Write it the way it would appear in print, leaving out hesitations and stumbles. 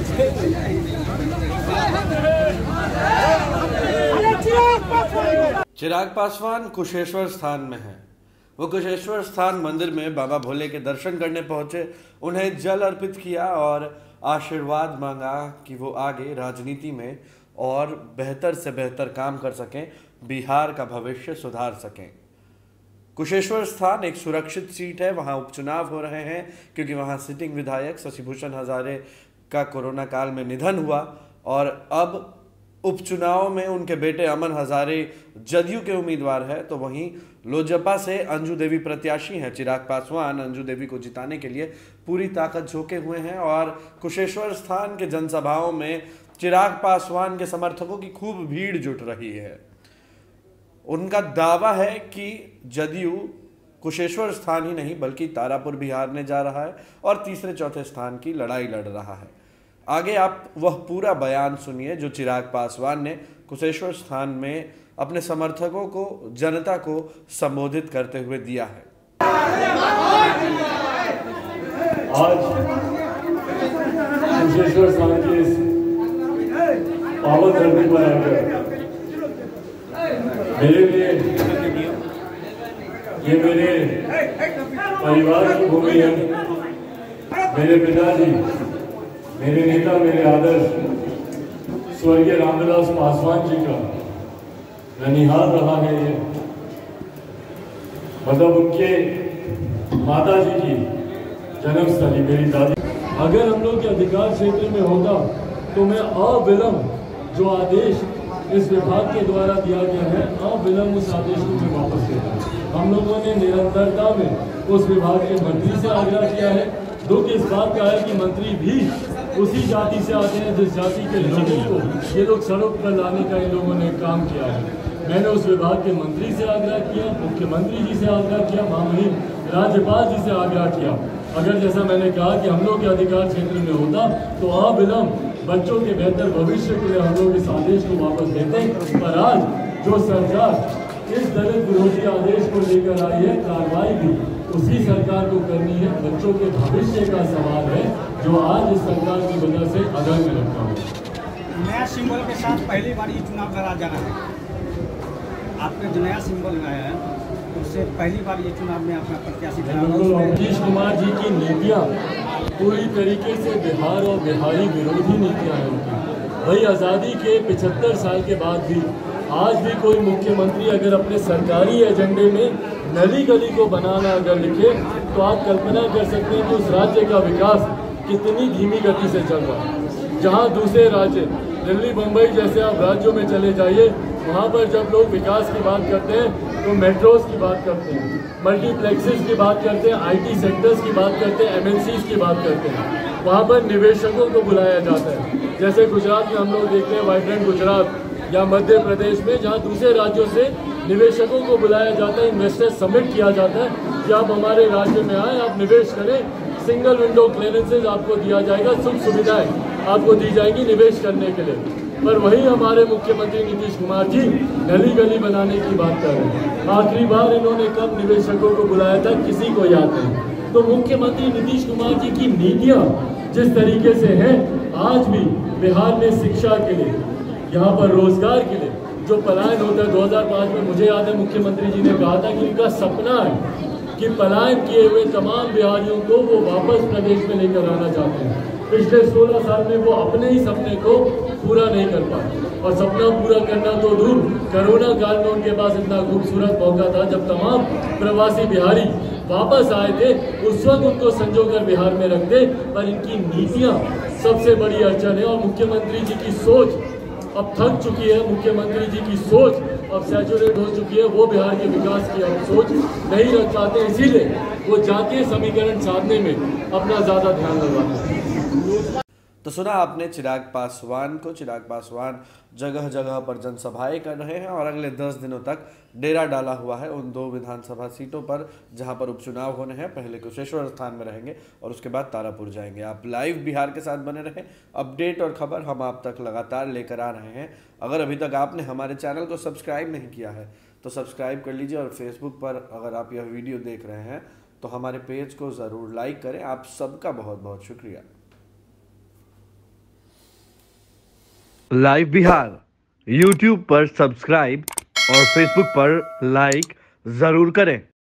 चिराग पासवान कुशेश्वर स्थान में है। वो कुशेश्वर स्थान मंदिर में बाबा भोले के दर्शन करने पहुंचे, उन्हें जल अर्पित किया और आशीर्वाद मांगा कि वो आगे राजनीति में और बेहतर से बेहतर काम कर सकें, बिहार का भविष्य सुधार सकें। कुशेश्वर स्थान एक सुरक्षित सीट है, वहां उपचुनाव हो रहे हैं क्योंकि वहां सिटिंग विधायक शशिभूषण हजारे का कोरोना काल में निधन हुआ और अब उपचुनाव में उनके बेटे अमन हजारे जदयू के उम्मीदवार है, तो वहीं लोजपा से अंजू देवी प्रत्याशी हैं। चिराग पासवान अंजू देवी को जिताने के लिए पूरी ताकत झोंके हुए हैं और कुशेश्वर स्थान के जनसभाओं में चिराग पासवान के समर्थकों की खूब भीड़ जुट रही है। उनका दावा है कि जदयू कुशेश्वर स्थान ही नहीं बल्कि तारापुर भी हारने जा रहा है और तीसरे चौथे स्थान की लड़ाई लड़ रहा है। आगे आप वह पूरा बयान सुनिए जो चिराग पासवान ने कुशेश्वर स्थान में अपने समर्थकों को, जनता को संबोधित करते हुए दिया है। आज कुशेश्वर स्थान के इस पावन धरती पर आकर मेरे लिए ये मेरे परिवार की भूमि है। मेरे पिताजी, मेरे नेता, मेरे आदर्श स्वर्गीय रामविलास पासवान जी का ननिहाल रहा है ये, मतलब उनके माता जी की जन्मस्थली मेरी दादी। अगर हम लोग के अधिकार क्षेत्र में होता तो मैं अविलंब जो आदेश इस विभाग के द्वारा दिया गया है, अविलंब उस आदेश को मैं वापस लेता। हम लोगों ने निरंतरता में उस विभाग के मंत्री से आग्रह किया है। दुख इस बात का है कि मंत्री भी उसी जाति से आते हैं जिस जाति के लोगों को ये लोग सड़क पर लाने का इन लोगों ने काम किया है। मैंने उस विभाग के मंत्री से आग्रह किया, मुख्यमंत्री जी से आग्रह किया, महामहिम राज्यपाल जी से आग्रह किया। अगर जैसा मैंने कहा कि हम लोग के अधिकार क्षेत्र में होता तो अविलंब बच्चों के बेहतर भविष्य के लिए हम लोग इस आदेश को वापस देते। पर आज जो सरकार इस दलित विरोधी आदेश को लेकर आई है, कार्रवाई भी उसी सरकार को करनी है। बच्चों के भविष्य का सवाल है जो आज इस सरकार की वजह से अधर में रखा हुआ। नया सिंबल के साथ पहली बार ये चुनाव लड़ा जा रहा है। आपने जो नया सिंबल लाया है उससे पहली बार ये चुनाव में अपना प्रत्याशी नीतीश कुमार जी की नीतियाँ पूरी तरीके से बिहार और बिहारी विरोधी नीतियाँ हैं उनकी। वही आज़ादी के 75 साल के बाद भी आज भी कोई मुख्यमंत्री अगर अपने सरकारी एजेंडे में नली गली को बनाना अगर लिखे तो आप कल्पना कर सकते हैं कि उस राज्य का विकास कितनी धीमी गति से चल रहा है। जहां दूसरे राज्य दिल्ली, मुंबई जैसे आप राज्यों में चले जाइए, वहां पर जब लोग विकास की बात करते हैं तो मेट्रोज की बात करते हैं, मल्टीप्लेक्सेस की बात करते हैं, आईटी सेक्टर्स की बात करते हैं, एमएनसीज की बात करते हैं। वहां पर निवेशकों को बुलाया जाता है। जैसे गुजरात में हम लोग देखते हैं वाइब्रेंट गुजरात, या मध्य प्रदेश में जहां दूसरे राज्यों से निवेशकों को बुलाया जाता है, इन्वेस्टर समिट किया जाता है कि आप हमारे राज्य में आए, आप निवेश करें, सिंगल विंडो क्लियरेंसेज आपको दिया जाएगा, सुख सुविधाएं आपको दी जाएंगी निवेश करने के लिए। पर वही हमारे मुख्यमंत्री नीतीश कुमार जी गली गली बनाने की बात कर रहे हैं। आखिरी बार इन्होंने कब निवेशकों को बुलाया था, किसी को याद नहीं। तो मुख्यमंत्री नीतीश कुमार जी की नीतियाँ जिस तरीके से हैं, आज भी बिहार में शिक्षा के लिए, यहाँ पर रोजगार के लिए जो पलायन होता है, 2005 में मुझे याद है मुख्यमंत्री जी ने कहा था कि उनका सपना है कि पलायन किए हुए तमाम बिहारियों को वो वापस प्रदेश में लेकर आना चाहते हैं। पिछले 16 साल में वो अपने ही सपने को पूरा नहीं कर पाए, और सपना पूरा करना तो दूर, कोरोना काल में उनके पास इतना खूबसूरत मौका था जब तमाम प्रवासी बिहारी वापस आए थे, उस वक्त उनको संजोकर बिहार में रखते। पर इनकी नीतियाँ सबसे बड़ी अड़चन है और मुख्यमंत्री जी की सोच अब थक चुकी है। मुख्यमंत्री जी की सोच अब सैचुरेट हो चुकी है। वो बिहार के विकास की अब सोच नहीं रख पाते, इसीलिए वो जातीय समीकरण साधने में अपना ज्यादा ध्यान लगाते हैं। तो सुना आपने चिराग पासवान को। चिराग पासवान जगह जगह पर जनसभाएं कर रहे हैं और अगले 10 दिनों तक डेरा डाला हुआ है उन 2 विधानसभा सीटों पर जहां पर उपचुनाव होने हैं। पहले कुशेश्वर स्थान में रहेंगे और उसके बाद तारापुर जाएंगे। आप लाइव बिहार के साथ बने रहें। अपडेट और खबर हम आप तक लगातार लेकर आ रहे हैं। अगर अभी तक आपने हमारे चैनल को सब्सक्राइब नहीं किया है तो सब्सक्राइब कर लीजिए, और फेसबुक पर अगर आप यह वीडियो देख रहे हैं तो हमारे पेज को ज़रूर लाइक करें। आप सबका बहुत बहुत शुक्रिया। लाइव बिहार यूट्यूब पर सब्सक्राइब और फेसबुक पर लाइक जरूर करें।